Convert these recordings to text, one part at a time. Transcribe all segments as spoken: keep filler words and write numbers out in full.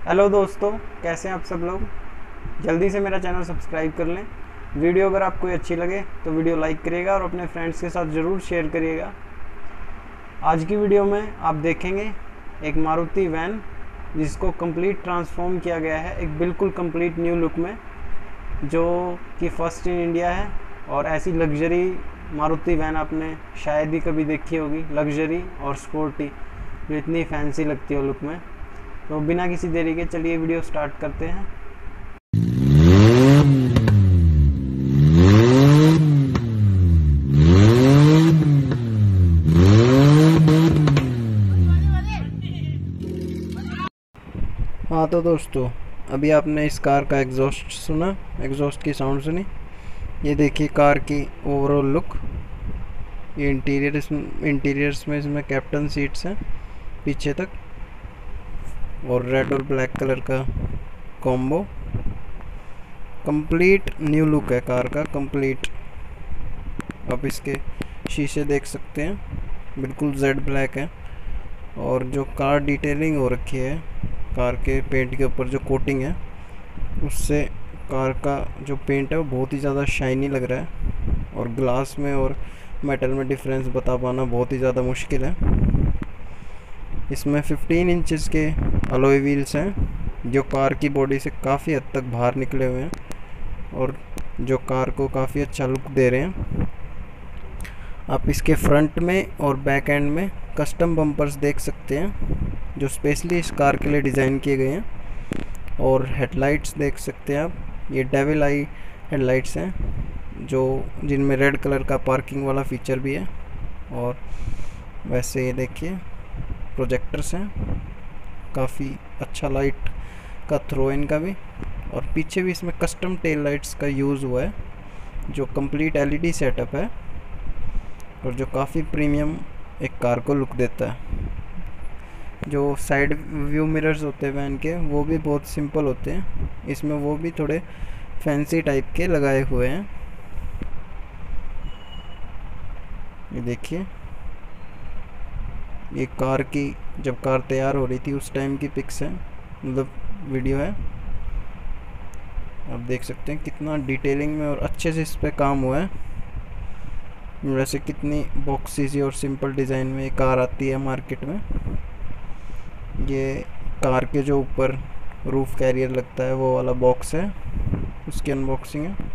Hello दोस्तों, कैसे हैं आप सब लोग। जल्दी से मेरा चैनल सब्सक्राइब कर लें। वीडियो अगर आपको अच्छी लगे तो वीडियो लाइक करिएगा और अपने फ्रेंड्स के साथ ज़रूर शेयर करिएगा। आज की वीडियो में आप देखेंगे एक मारुति वैन जिसको कंप्लीट ट्रांसफॉर्म किया गया है एक बिल्कुल कंप्लीट न्यू लुक में, जो कि फर्स्ट इन इंडिया है। और ऐसी लग्जरी मारुति वैन आपने शायद ही कभी देखी होगी, लग्जरी और स्पोर्टी, जो इतनी फैंसी लगती हो लुक में। तो बिना किसी देरी के चलिए वीडियो स्टार्ट करते हैं। हाँ तो दोस्तों, अभी आपने इस कार का एग्जॉस्ट सुना, एग्जॉस्ट की साउंड सुनी। ये देखिए कार की ओवरऑल लुक। ये इंटीरियर इंटीरियर्स में इसमें कैप्टन सीट्स हैं पीछे तक, और रेड और ब्लैक कलर का कॉम्बो। कंप्लीट न्यू लुक है कार का, कंप्लीट। आप इसके शीशे देख सकते हैं, बिल्कुल जेड ब्लैक है। और जो कार डिटेलिंग हो रखी है, कार के पेंट के ऊपर जो कोटिंग है, उससे कार का जो पेंट है वो बहुत ही ज़्यादा शाइनी लग रहा है। और ग्लास में और मेटल में डिफरेंस बता पाना बहुत ही ज़्यादा मुश्किल है। इसमें फिफ्टीन इंचेस के अलॉय व्हील्स हैं, जो कार की बॉडी से काफ़ी हद तक बाहर निकले हुए हैं और जो कार को काफ़ी अच्छा लुक दे रहे हैं। आप इसके फ्रंट में और बैक एंड में कस्टम बम्पर्स देख सकते हैं, जो स्पेशली इस कार के लिए डिज़ाइन किए गए हैं। और हेडलाइट्स देख सकते हैं आप, ये डेविल आई हेडलाइट्स हैं, जो जिनमें रेड कलर का पार्किंग वाला फीचर भी है। और वैसे ये देखिए प्रोजेक्टर्स हैं, काफ़ी अच्छा लाइट का थ्रो इनका भी। और पीछे भी इसमें कस्टम टेल लाइट्स का यूज़ हुआ है, जो कंप्लीट एलईडी सेटअप है और जो काफ़ी प्रीमियम एक कार को लुक देता है। जो साइड व्यू मिरर्स होते हैं वैन के, वो भी बहुत सिंपल होते हैं, इसमें वो भी थोड़े फैंसी टाइप के लगाए हुए हैं। ये देखिए, ये कार की जब कार तैयार हो रही थी उस टाइम की पिक्स है, मतलब वीडियो है। आप देख सकते हैं कितना डिटेलिंग में और अच्छे से इस पे काम हुआ है। वैसे कितनी बॉक्सी सी और सिंपल डिज़ाइन में ये कार आती है मार्केट में। ये कार के जो ऊपर रूफ कैरियर लगता है वो वाला बॉक्स है, उसकी अनबॉक्सिंग है।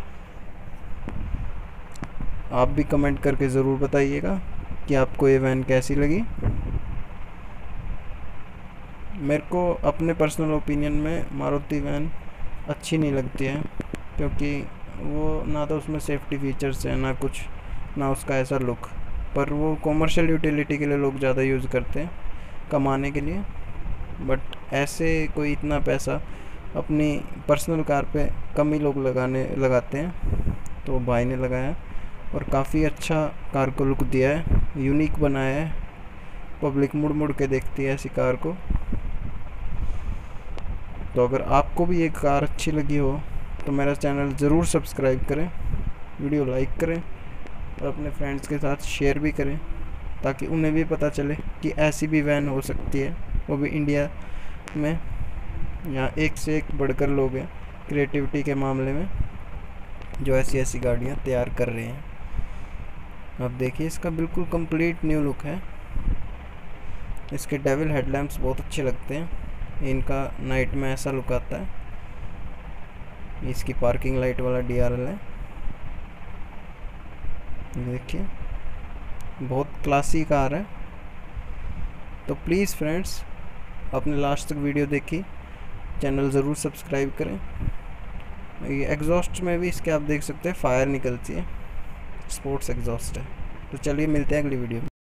आप भी कमेंट करके ज़रूर बताइएगा कि आपको ये वैन कैसी लगी। मेरे को अपने पर्सनल ओपिनियन में मारुति वैन अच्छी नहीं लगती है, क्योंकि वो ना तो उसमें सेफ्टी फीचर्स हैं, ना कुछ, ना उसका ऐसा लुक। पर वो कॉमर्शियल यूटिलिटी के लिए लोग ज़्यादा यूज़ करते हैं, कमाने के लिए। बट ऐसे कोई इतना पैसा अपनी पर्सनल कार पे कम ही लोग लगाने लगाते हैं, तो भाई ने लगाया और काफ़ी अच्छा कार को लुक दिया है, यूनिक बनाया है। पब्लिक मुड़ मुड़ के देखती है ऐसी कार को। तो अगर आपको भी ये कार अच्छी लगी हो तो मेरा चैनल ज़रूर सब्सक्राइब करें, वीडियो लाइक करें और अपने फ्रेंड्स के साथ शेयर भी करें, ताकि उन्हें भी पता चले कि ऐसी भी वैन हो सकती है, वो भी इंडिया में। यहाँ एक से एक बढ़कर लोग हैं क्रिएटिविटी के मामले में, जो ऐसी ऐसी गाड़ियाँ तैयार कर रहे हैं। आप देखिए, इसका बिल्कुल कंप्लीट न्यू लुक है। इसके डेविल हेडलैम्प्स बहुत अच्छे लगते हैं, इनका नाइट में ऐसा लुक आता है। इसकी पार्किंग लाइट वाला डीआरएल है, देखिए बहुत क्लासी कार है। तो प्लीज़ फ्रेंड्स, अपने लास्ट तक वीडियो देखी, चैनल ज़रूर सब्सक्राइब करें। ये एग्जॉस्ट में भी इसके आप देख सकते हैं फायर निकलती है, स्पोर्ट्स एग्जॉस्ट है। तो चलिए मिलते हैं अगली वीडियो में।